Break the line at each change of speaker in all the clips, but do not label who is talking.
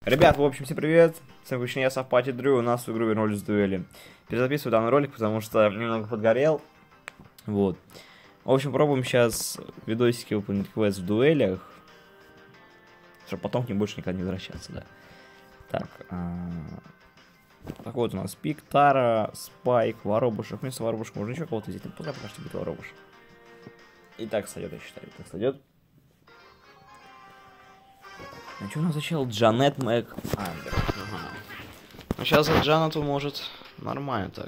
Ребят, в общем, всем привет! С вами я Сапати Дрю, у нас в игру вернулись в дуэли. Перезаписываю данный ролик, потому что немного подгорел. Вот. В общем, пробуем сейчас видосики выполнить квест в дуэлях. Чтобы потом к ним больше никогда не возвращаться, да. Так, так вот у нас Пик, Тара, Спайк, Воробушек. Вместо Воробушка можно еще кого-то взять, но пока что будет Воробушек. И так сойдет, я считаю, так сойдет. А что у нас зачем Джанет Мэг Андер? Ага. Ну сейчас от Джанету может нормально так.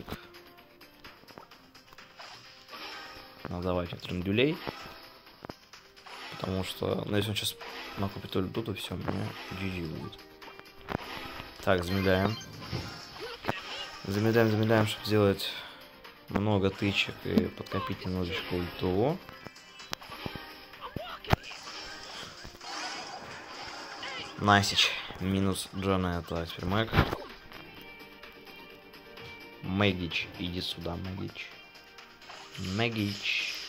Ну давайте трендюлей. Потому что, ну если он сейчас накупит ульту, то все, у меня GG будет. Так, замедляем. Замедляем, чтобы сделать много тычек и подкопить немножечко ульту. Насич. Минус Джанета. А теперь Мэг. Мэгич. Иди сюда, Мэгич. Мэгич.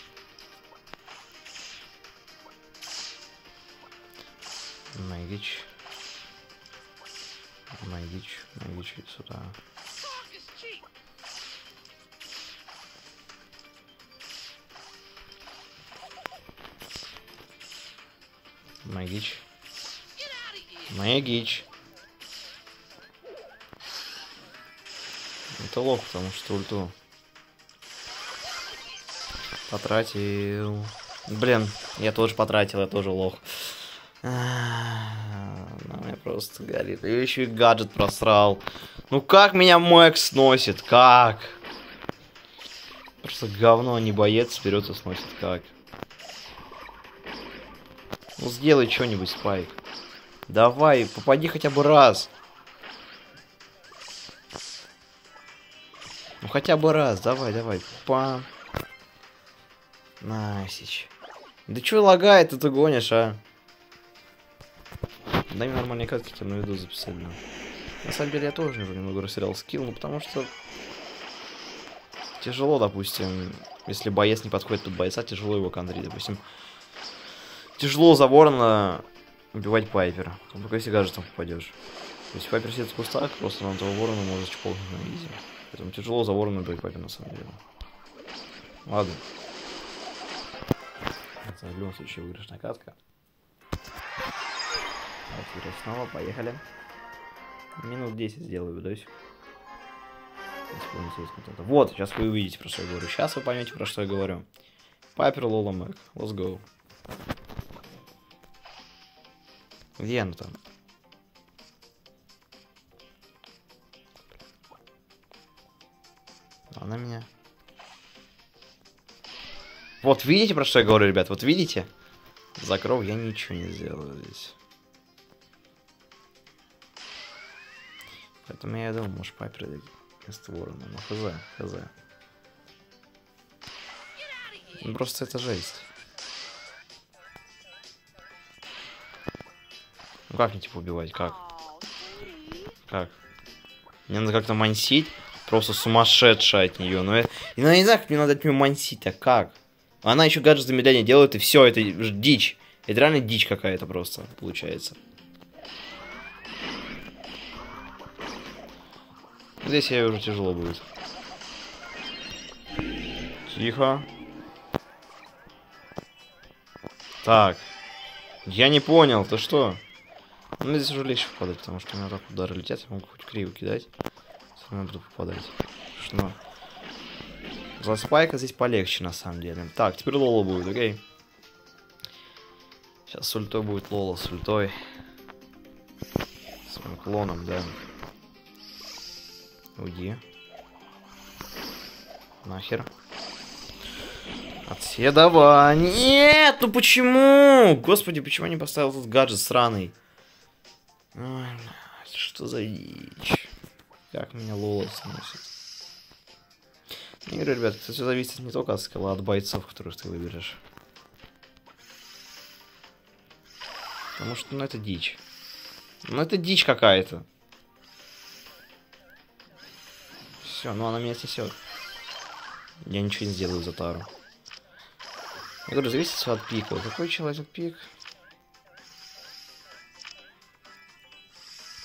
Мэгич. Мэгич. Мэгич, иди сюда. Мэгич. Мэгич. Это лох, потому что ульту потратил. Блин, я тоже потратил, я тоже лох. На меня просто горит. Я еще и гаджет просрал. Ну как меня Мэг сносит? Как? Просто говно, не боец, берется сносит. Как? Ну сделай что-нибудь, Спайк. Давай, попади хотя бы раз. Ну хотя бы раз, давай. Пам. Насич. Да чё лагает, ты гонишь, а? Дай мне нормальные катки, тебе на виду записать, да. На самом деле я тоже немного растерял скилл, ну потому что тяжело, допустим, если боец не подходит под бойца, тяжело его контрить, допустим. Тяжело за ворона убивать Пайпера, только если гаджетом попадешь. Если Пайпер сидит в кустах, просто на того ворона может чполкнуть на изи. Поэтому тяжело за ворона убивать Пайпера на самом деле. Ладно. Это в любом случае выигрышная катка. Давайте снова, поехали. Минут 10 сделаю видосик. Вот, сейчас вы увидите, про что я говорю. Сейчас вы поймете, про что я говорю. Пайпер, Лола, Мэг. Let's go. Где она там? Она меня... Вот видите, про что я говорю, ребят? Вот видите? За кров я ничего не сделаю здесь. Поэтому я думаю, может Пайпер вместо ворона. Ну хз. Ну, просто это жесть. Ну как мне типа убивать? Как? Мне надо как-то мансить. Просто сумасшедшая от нее. Но я не знаю, как мне надо от нее мансить, а как? Она еще гаджет замедления делает, и все, это дичь. Это реально дичь какая-то просто получается. Здесь ей уже тяжело будет. Тихо. Так. Я не понял, ты что? Ну, здесь уже легче попадать, потому что у меня так удары летят, я могу хоть криво кидать. Все равно буду попадать. Что? За Спайка здесь полегче, на самом деле. Так, теперь Лола будет, окей? Сейчас с ультой будет Лола, с ультой. С моим клоном, да. Уйди. Нахер. Отседова. Нет, ну почему? Господи, почему я не поставил этот гаджет сраный? Ой, что за дичь? Как меня Лола сносит? Я говорю, ребят, это все зависит не только от скилла, а от бойцов, которых ты выберешь. Потому что, ну, это дичь. Ну, это дичь какая-то. Все, ну она меня снесет. Я ничего не сделаю за Тару. Я говорю, зависит все от пика. Вот какой человек пик?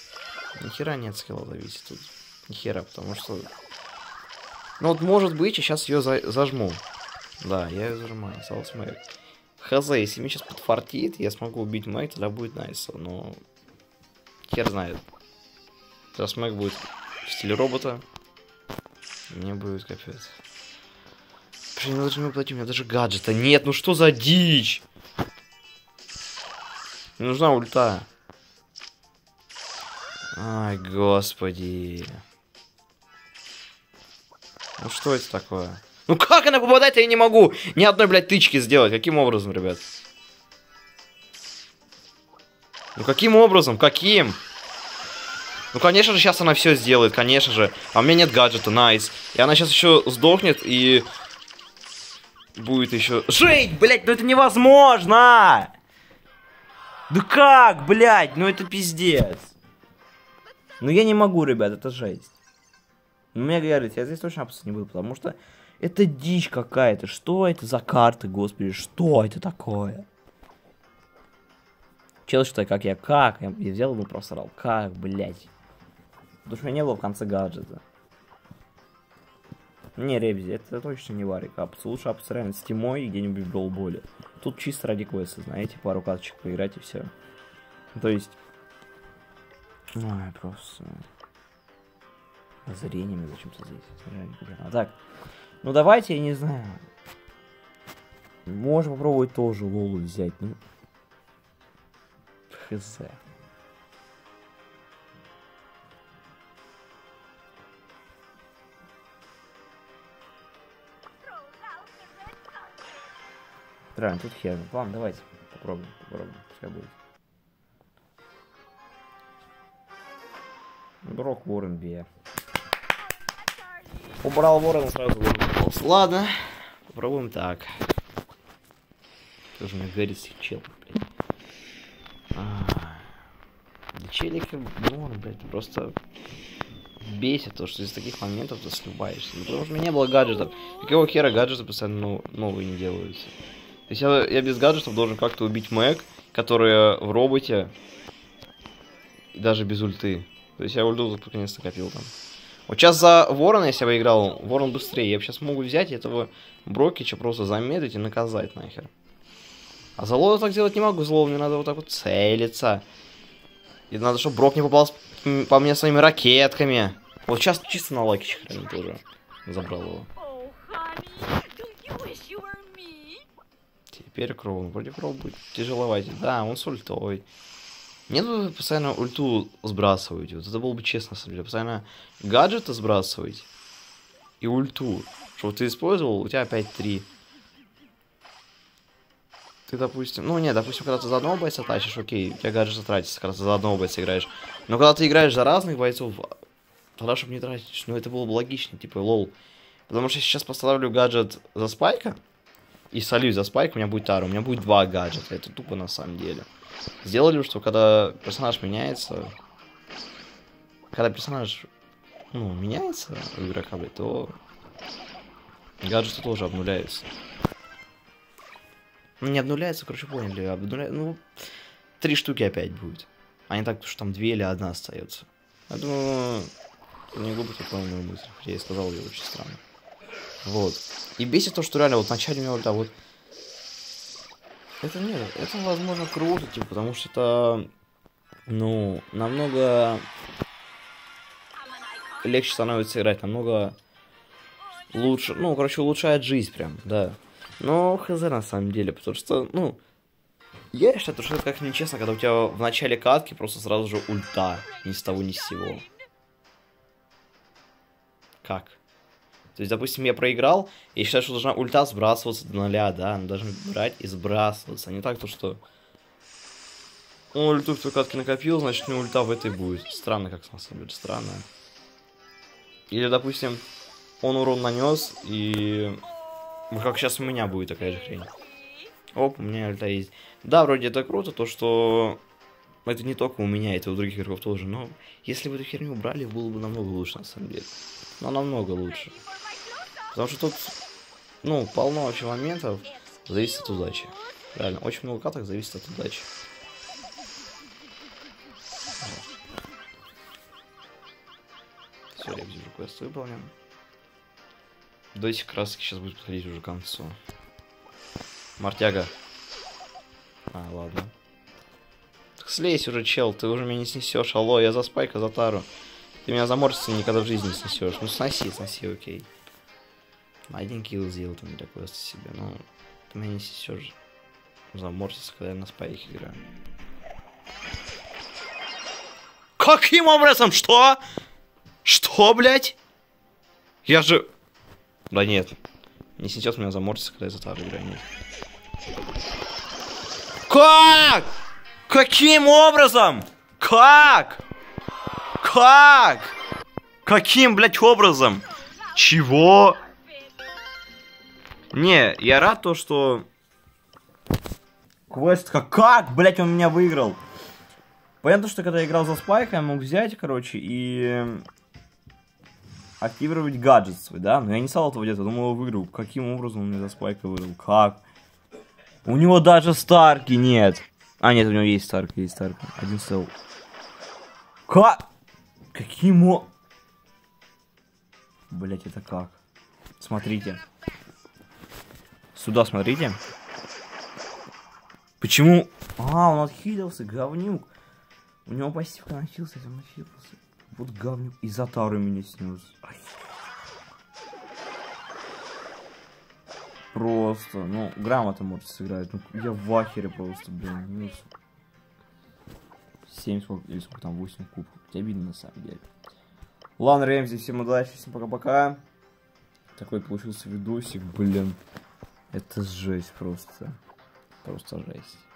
Нихера нет скилла зависит тут. Нихера, потому что... Ну вот может быть, я сейчас ее зажму. Да, я ее зажимаю. Остался мэг. Хз, если мне сейчас подфартит, я смогу убить мэг, тогда будет найс. Но... Хер знает. Сейчас мэг будет в стиле робота. Мне будет капец. Блин, ну даже не платить, у меня даже гаджета нет. Ну что за дичь? Мне нужна ульта. Ай, господи. Ну что это такое? Ну как она попадает, я не могу ни одной, блядь, тычки сделать. Каким образом, ребят? Ну каким образом? Каким? Ну конечно же сейчас она все сделает, конечно же. А у меня нет гаджета, найс. И она сейчас еще сдохнет и... Будет еще... Жить, блядь, ну это невозможно! Ну как, блядь, ну это пиздец. Ну я не могу, ребят, это жесть. Ну мне говорят, я здесь точно опасаться не буду, потому что это дичь какая-то. Что это за карты, господи, что это такое? Чел, что как я взял его просрал. Как, блядь? Потому что у меня не было в конце гаджета. Не, ребзи, это точно не варик. Лучше апс реально с тимой где-нибудь в голболе. Тут чисто ради квеста, знаете, пару карточек поиграть и все. То есть... Ой, просто... Озарениями зачем-то здесь. А так, ну давайте, я не знаю. Можно попробовать тоже лолу взять, ну... Хз. Правильно, тут хер. Ладно, давайте попробуем, пускай будет. Брок Ворон Бе. Убрал Ворона, сразу Ворон. Ладно, попробуем так. Тоже мне горит чел, блядь. Да челик, ну, блядь, просто бесит то, что из таких моментов ты слюбаешься. Ну, потому что у меня не было гаджетов. Какого хера гаджеты постоянно новые не делаются? То есть я без гаджетов должен как-то убить мэг, которая в роботе, и даже без ульты. То есть я ульту наконец-то копил там. Вот сейчас за Ворона, если я бы играл, Ворон быстрее. Я бы сейчас могу взять этого Брокича просто замедлить и наказать нахер. А за Лола так делать не могу, за Лола мне надо вот так вот целиться. И надо, чтобы Брок не попал по мне своими ракетками. Вот сейчас чисто на лаке хрен тоже забрал его. Теперь Кроу. Вроде Кроу будет тяжеловать. Да, он с ультой. Мне тут постоянно ульту сбрасывать. Вот это было бы честно, на самом деле. Постоянно гаджеты сбрасывать и ульту. Что ты использовал, у тебя опять 3. Ты, допустим... Ну, нет, допустим, когда ты за одного бойца тащишь, окей, у тебя гаджеты тратятся, когда ты за одного бойца играешь. Но когда ты играешь за разных бойцов, тогда, чтобы не тратить, ну, это было бы логичнее, типа, лол. Потому что я сейчас поставлю гаджет за спайка, и солью за спайк, у меня будет тара, у меня будет 2 гаджета. Это тупо на самом деле. Сделали, что когда персонаж меняется... Когда персонаж, ну, меняется у игрока, то гаджеты тоже обнуляются. Ну, не обнуляется, короче, поняли. Обнуляется, ну, 3 штуки опять будет. А не так, что там 2 или 1 остается. Я думаю, не глупо такую мою мысль. Хотя я и сказал ее очень странно. Вот. И бесит то, что реально вот вначале у меня ульта, вот... Это нет, это возможно круто, типа, потому что это, ну, намного легче становится играть, намного лучше, ну, короче, улучшает жизнь прям, да. Но хз на самом деле, потому что, ну, я считаю, что это как нечестно, когда у тебя в начале катки просто сразу же ульта, ни с того ни с сего. Как? То есть, допустим, я проиграл, и считаю, что должна ульта сбрасываться до 0, да, она должна брать и сбрасываться, а не так, то что он ульту в той катке накопил, значит, у него ульта в этой будет. Странно, как на самом деле, странно. Или, допустим, он урон нанес, и как сейчас у меня будет такая же хрень. Оп, у меня ульта есть. Да, вроде это круто, то что это не только у меня, это у других игроков тоже, но если бы эту херню убрали, было бы намного лучше, на самом деле. Но намного лучше. Потому что тут, ну, полно вообще моментов, зависит от удачи. Реально, очень много каток зависит от удачи. Все, Ребзи уже квест выполнен. Дойсик как раз сейчас будет подходить уже к концу. Мартяга. А, ладно. Так слезь уже, чел, ты уже меня не снесешь. Алло, я за Спайка, за Тару. Ты меня за Мортиса никогда в жизни не снесешь. Ну сноси, окей. Один килл сделал там для квеста себе, но ты меня не снесешь за Мортиса, когда я на Спайке играю. Каким образом? Что? Что, блядь? Я же... Да нет. Не снесет меня за Мортиса, когда я за Тару играю, нет. Как? Каким образом? Как? Как? Каким, блядь, образом? Чего? Не, я рад то, что... Квест как? Блядь, он меня выиграл. Понятно, что когда я играл за Спайка, я мог взять, короче, и... активировать гаджет свой, да? Но я не стал этого делать, я думал, его выиграл. Каким образом он меня за Спайка выиграл? Как? У него даже Старки нет. А, нет, у него есть Старка, Один сел. Как? Каким Блять, это как? Смотрите. Сюда смотрите. Почему? А, он отхилился, говнюк. У него пассивка начался, он отхилился. Вот говнюк. И за Тару меня снес. Ай. Просто, ну, грамотно можете сыграть. Ну, я в ахере просто, блин. Минус 7, сколько, или сколько там, 8 кубков. Тебе обидно на самом деле. Ладно, Рэмзи, всем удачи, всем пока-пока. Такой получился видосик, блин. Это жесть просто. Просто жесть.